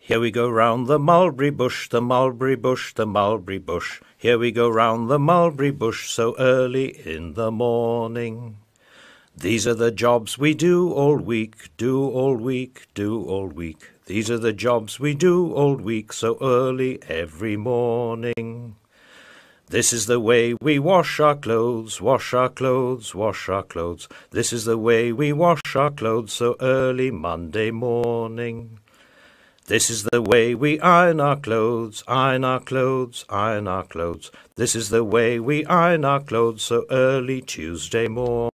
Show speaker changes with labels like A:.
A: Here we go round the mulberry bush, the mulberry bush, the mulberry bush. Here we go round the mulberry bush so early in the morning. These are the jobs we do all week, do all week, do all week. These are the jobs we do all week so early every morning. This is the way we wash our clothes, wash our clothes, wash our clothes. This is the way we wash our clothes so early Monday morning. This is the way we iron our clothes, iron our clothes, iron our clothes. This is the way we iron our clothes so early Tuesday morning.